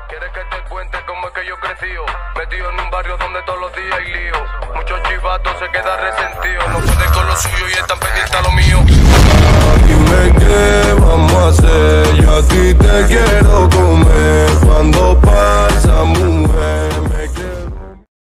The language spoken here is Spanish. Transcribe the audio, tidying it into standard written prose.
¿Quieres que te cuente cómo es que yo crecí? Metido en un barrio donde todos los días hay lío. Muchos chivatos se quedan resentidos. No pueden con lo suyo y están pendientes a lo mío. Dime qué vamos a hacer. Yo a ti te quiero comer. Cuando